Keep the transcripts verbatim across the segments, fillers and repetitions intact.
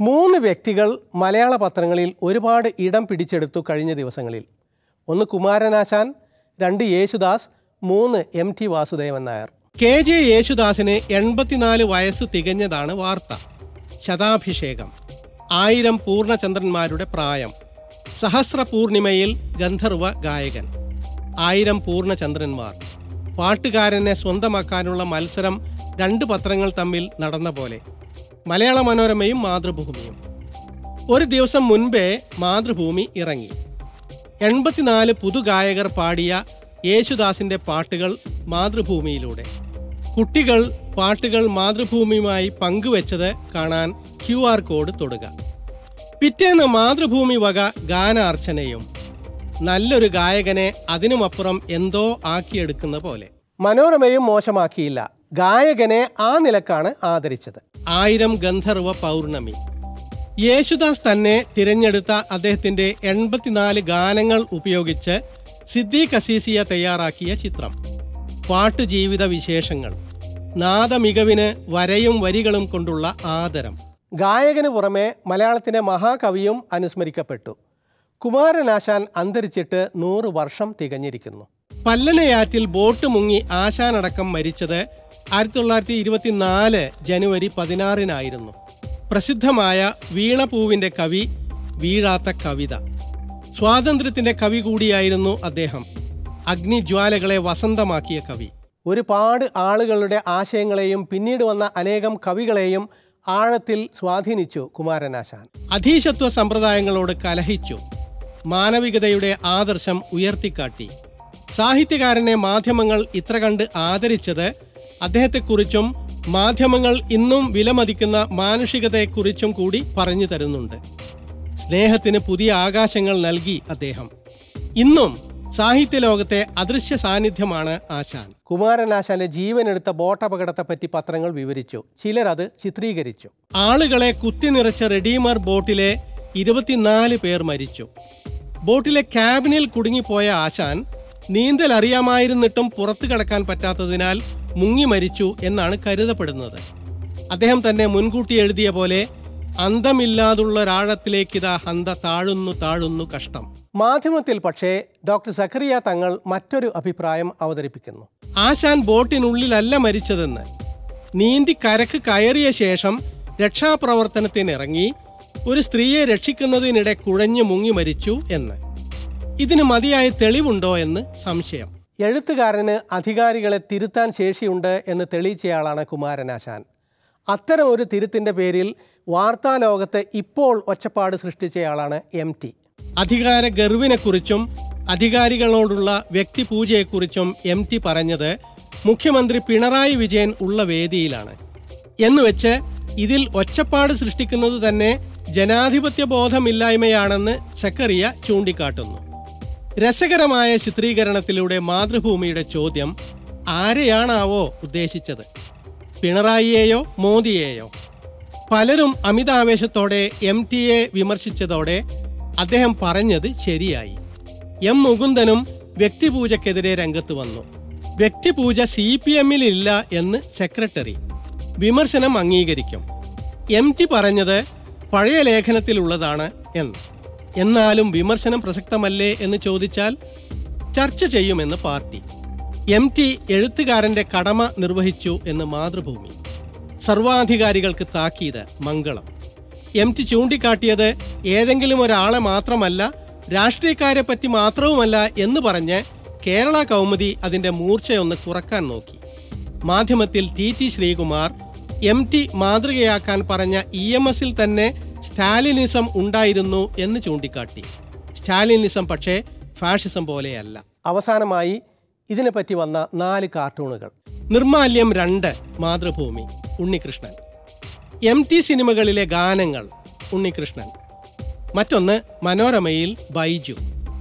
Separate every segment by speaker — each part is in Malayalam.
Speaker 1: മൂന്ന് വ്യക്തികൾ മലയാള പത്രങ്ങളിൽ ഒരുപാട് ഇടം പിടിച്ചെടുത്തു കഴിഞ്ഞ ദിവസങ്ങളിൽ. ഒന്ന് കുമാരനാശാൻ, രണ്ട് യേശുദാസ്, മൂന്ന് എം ടി വാസുദേവൻ നായർ. കെ ജെ യേശുദാസിന് എൺപത്തിനാല് വയസ്സ് തികഞ്ഞതാണ് വാർത്ത. ശതാഭിഷേകം, ആയിരം പൂർണ്ണചന്ദ്രന്മാരുടെ പ്രായം, സഹസ്ര പൂർണിമയിൽ ഗന്ധർവ ഗായകൻ, ആയിരം പൂർണ്ണചന്ദ്രന്മാർ, പാട്ടുകാരനെ സ്വന്തമാക്കാനുള്ള മത്സരം രണ്ട് പത്രങ്ങൾ തമ്മിൽ നടന്ന പോലെ. മലയാള മനോരമയും മാതൃഭൂമിയും. ഒരു ദിവസം മുൻപേ മാതൃഭൂമി ഇറങ്ങി. എൺപത്തിനാല് പുതുഗായകർ പാടിയ യേശുദാസിൻ്റെ പാട്ടുകൾ മാതൃഭൂമിയിലൂടെ. കുട്ടികൾ പാട്ടുകൾ മാതൃഭൂമിയുമായി പങ്കുവെച്ചത് കാണാൻ ക്യു ആർ കോഡ് തൊടുക. പിറ്റേന്ന് മാതൃഭൂമി വക ഗാനാർച്ചനയും. നല്ലൊരു ഗായകനെ അതിനുമപ്പുറം എന്തോ ആക്കിയെടുക്കുന്ന പോലെ. മനോരമയും മോശമാക്കിയില്ല. ഗായകനെ ആ നിലക്കാണ് ആദരിച്ചത്. ആയിരം ഗന്ധർവ പൗർണമി. യേശുദാസ് തന്നെ തിരഞ്ഞെടുത്ത അദ്ദേഹത്തിൻ്റെ എൺപത്തിനാല് ഗാനങ്ങൾ ഉപയോഗിച്ച് സിദ്ദീഖ് അസീസിയ തയ്യാറാക്കിയ ചിത്രം. പാട്ടുജീവിത വിശേഷങ്ങൾ. നാദമികവിന് വരയും വരികളും കൊണ്ടുള്ള ആദരം. ഗായകന് പുറമെ മലയാളത്തിൻ്റെ മഹാകവിയും അനുസ്മരിക്കപ്പെട്ടു. കുമാരനാശാൻ അന്തരിച്ചിട്ട് നൂറ് വർഷം തികഞ്ഞിരിക്കുന്നു. പല്ലനയാറ്റിൽ ബോട്ട് മുങ്ങി ആശാനടക്കം മരിച്ചത് ആയിരത്തി തൊള്ളായിരത്തി ഇരുപത്തിനാല് ജനുവരി പതിനാറിനായിരുന്നു. പ്രസിദ്ധമായ വീണപൂവിൻ്റെ കവി, വീഴാത്ത കവിത. സ്വാതന്ത്ര്യത്തിൻ്റെ കവി കൂടിയായിരുന്നു അദ്ദേഹം. അഗ്നിജ്വാലകളെ വസന്തമാക്കിയ കവി. ഒരുപാട് ആളുകളുടെ ആശയങ്ങളെയും പിന്നീട് വന്ന അനേകം കവികളെയും ആഴത്തിൽ സ്വാധീനിച്ചു കുമാരനാശാൻ. അധീശത്വ സമ്പ്രദായങ്ങളോട് കലഹിച്ചു. മാനവികതയുടെ ആദർശം ഉയർത്തിക്കാട്ടി. സാഹിത്യകാരനെ മാധ്യമങ്ങൾ ഇത്ര കണ്ട് ആദരിച്ചത് അദ്ദേഹത്തെക്കുറിച്ചും മാധ്യമങ്ങൾ ഇന്നും വിലമതിക്കുന്ന മാനുഷികതയെക്കുറിച്ചും കൂടി പറഞ്ഞു തരുന്നുണ്ട്. സ്നേഹത്തിന് പുതിയ ആകാശങ്ങൾ നൽകി അദ്ദേഹം. ഇന്നും സാഹിത്യലോകത്തെ അദൃശ്യ സാന്നിധ്യമാണ് ആശാൻ. കുമാരനാശാന്റെ ജീവനെടുത്ത ബോട്ടപകടത്തെപ്പറ്റി പത്രങ്ങൾ വിവരിച്ചു. ചിലരത് ചിത്രീകരിച്ചു. ആളുകളെ കുത്തിനിറച്ച റെഡീമർ ബോട്ടിലെ ഇരുപത്തിനാല് പേർ മരിച്ചു. ബോട്ടിലെ ക്യാബിനിൽ കുടുങ്ങിപ്പോയ ആശാൻ നീന്തൽ അറിയാമായിരുന്നിട്ടും പുറത്തു കടക്കാൻ പറ്റാത്തതിനാൽ മുങ്ങി മരിച്ചു എന്നാണ് കരുതപ്പെടുന്നത്. അദ്ദേഹം തന്നെ മുൻകൂട്ടി എഴുതിയ പോലെ അന്തമില്ലാതുള്ള ഒരാഴത്തിലേക്കിതാ ഹന്ത താഴുന്നു താഴുന്നു കഷ്ടം. മാധ്യമത്തിൽ പക്ഷേ ഡോക്ടർ സഖറിയ തങ്ങൾ മറ്റൊരു അഭിപ്രായം അവതരിപ്പിക്കുന്നു. ആശാൻ ബോട്ടിനുള്ളിലല്ല മരിച്ചതെന്ന്. നീന്തി കരക്ക് കയറിയ ശേഷം രക്ഷാപ്രവർത്തനത്തിനിറങ്ങി ഒരു സ്ത്രീയെ രക്ഷിക്കുന്നതിനിടെ കുഴഞ്ഞു മുങ്ങി മരിച്ചു എന്ന്. ഇതിന് മതിയായ തെളിവുണ്ടോ എന്ന് സംശയം. എഴുത്തുകാരന് അധികാരികളെ തിരുത്താൻ ശേഷിയുണ്ട് എന്ന് തെളിയിച്ചയാളാണ് കുമാരനാശാൻ. അത്തരം ഒരു തിരുത്തിൻ്റെ പേരിൽ വാർത്താലോകത്ത് ഇപ്പോൾ ഒച്ചപ്പാട് സൃഷ്ടിച്ചയാളാണ് എം ടി. അധികാര ഗർവിനെക്കുറിച്ചും അധികാരികളോടുള്ള വ്യക്തിപൂജയെക്കുറിച്ചും എം ടി പറഞ്ഞത് മുഖ്യമന്ത്രി പിണറായി വിജയൻ ഉള്ള വേദിയിലാണ്. എന്നുവെച്ച് ഇതിൽ ഒച്ചപ്പാട് സൃഷ്ടിക്കുന്നത് തന്നെ ജനാധിപത്യ ബോധമില്ലായ്മയാണെന്ന് സക്കറിയ ചൂണ്ടിക്കാട്ടുന്നു. രസകരമായ ചിത്രീകരണത്തിലൂടെ മാതൃഭൂമിയുടെ ചോദ്യം ആരെയാണാവോ ഉദ്ദേശിച്ചത്? പിണറായിയെയോ മോദിയെയോ? പലരും അമിതാവേശത്തോടെ എം ടിയെ വിമർശിച്ചതോടെ അദ്ദേഹം പറഞ്ഞത് ശരിയായി. എം മുകുന്ദനും വ്യക്തിപൂജക്കെതിരെ രംഗത്ത് വന്നു. വ്യക്തിപൂജ സി പി എമ്മിലില്ല എന്ന് സെക്രട്ടറി. വിമർശനം അംഗീകരിക്കും. എം ടി പറഞ്ഞത് പഴയ ലേഖനത്തിലുള്ളതാണ് എന്ന്. എന്നാലും വിമർശനം പ്രസക്തമല്ലേ എന്ന് ചോദിച്ചാൽ ചർച്ച ചെയ്യുമെന്ന് പാർട്ടി. എം ടി എഴുത്തുകാരൻ്റെ കടമ നിർവഹിച്ചു എന്ന് മാതൃഭൂമി. സർവാധികാരികൾക്ക് താക്കീത് മംഗളം. എം ടി ചൂണ്ടിക്കാട്ടിയത് ഏതെങ്കിലും ഒരാളെ മാത്രമല്ല, രാഷ്ട്രീയക്കാരെ പറ്റി മാത്രവുമല്ല എന്ന് പറഞ്ഞ് കേരള കൗമുദി അതിൻ്റെ മൂർച്ചയൊന്ന് കുറക്കാൻ നോക്കി. മാധ്യമത്തിൽ ടി ടി ശ്രീകുമാർ എം ടി മാതൃകയാക്കാൻ പറഞ്ഞ ഇ എം എസിൽ തന്നെ സ്റ്റാലിനിസം ഉണ്ടായിരുന്നു എന്ന് ചൂണ്ടിക്കാട്ടി. സ്റ്റാലിനിസം പക്ഷേ ഫാഷിസം പോലെയല്ല. അവസാനമായി ഇതിനെപ്പറ്റി വന്ന നാല് കാർട്ടൂണുകൾ. നിർമാല്യം രണ്ട്, മാതൃഭൂമി, ഉണ്ണികൃഷ്ണൻ. എം ടി സിനിമകളിലെ ഗാനങ്ങൾ, ഉണ്ണികൃഷ്ണൻ. മറ്റൊന്ന് മനോരമയിൽ ബൈജു.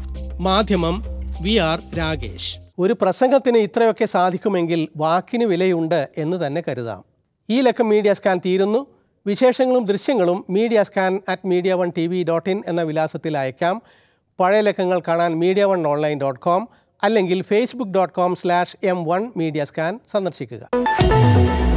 Speaker 1: മാധ്യമം വി ആർ രാകേഷ്. ഒരു പ്രസംഗത്തിന് ഇത്രയൊക്കെ സാധിക്കുമെങ്കിൽ വാക്കിന് വിലയുണ്ട് എന്ന് തന്നെ കരുതാം. ഈ ലക്കം മീഡിയ സ്കാൻ തീരുന്നു. വിശേഷങ്ങളും ദൃശ്യങ്ങളും media scan at media one TV dot in ഇൻ എന്ന വിലാസത്തിൽ അയക്കാം. പഴയ ലക്കങ്ങൾ കാണാൻ media one online dot com അല്ലെങ്കിൽ Facebook dot com slash M one media scan സന്ദർശിക്കുക.